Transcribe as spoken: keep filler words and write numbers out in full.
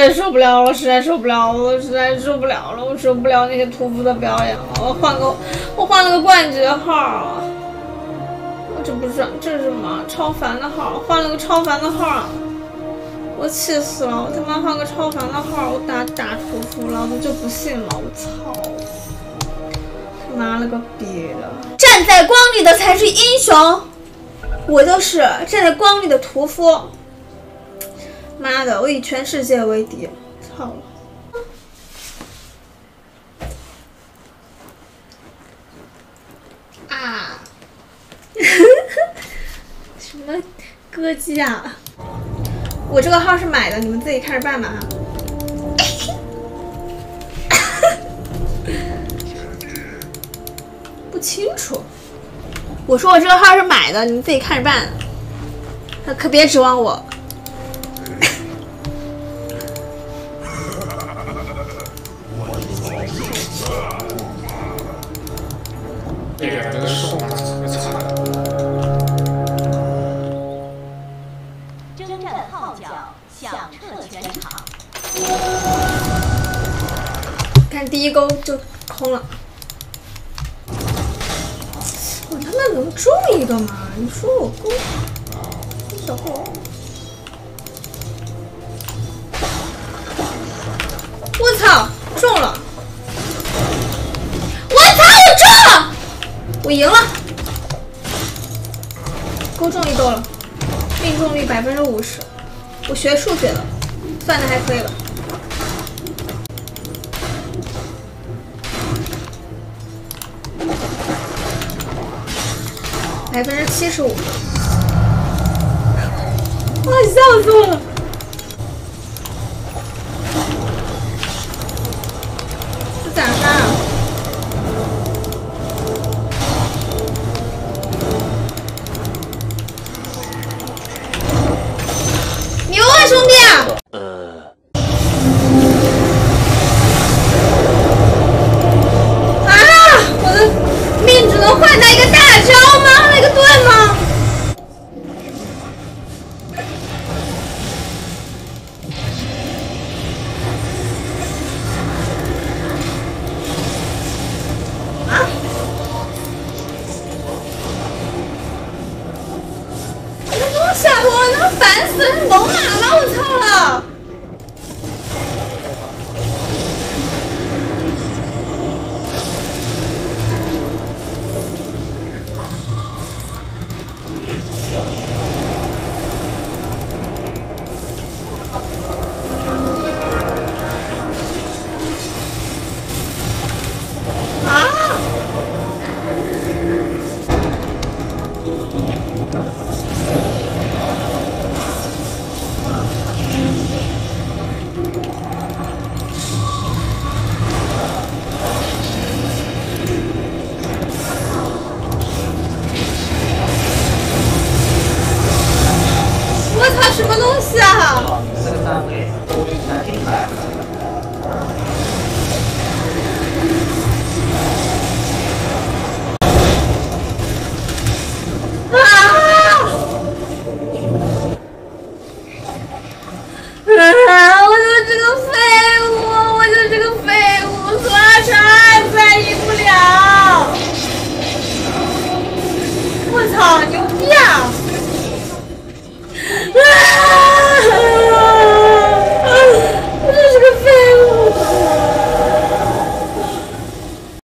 在受不了了，实在受不了了，我实在受不了了，我受不了那些屠夫的表演了。我换个，我换了个冠军号啊！我这不是这是什么超凡的号？换了个超凡的号，我气死了！我他妈换个超凡的号，我打打屠夫了，我就不信了！我操！他妈了个逼的！站在光里的才是英雄，我就是站在光里的屠夫。妈的，我以全世界为敌！操了！啊！什么歌姬啊？我这个号是买的，你们自己看着办吧。不清楚。我说我这个号是买的，你们自己看着办。可别指望我。 这个人受的特别惨。 征战号角响彻全场。 看第一钩就空了。我他妈能中一个吗？你说我钩小后，我操，中了！我操，我中了！我赢了，钩中一钩了，命中率百分之五十。我学数学的，算的还可以吧。百分之七十五，哇，笑死我了！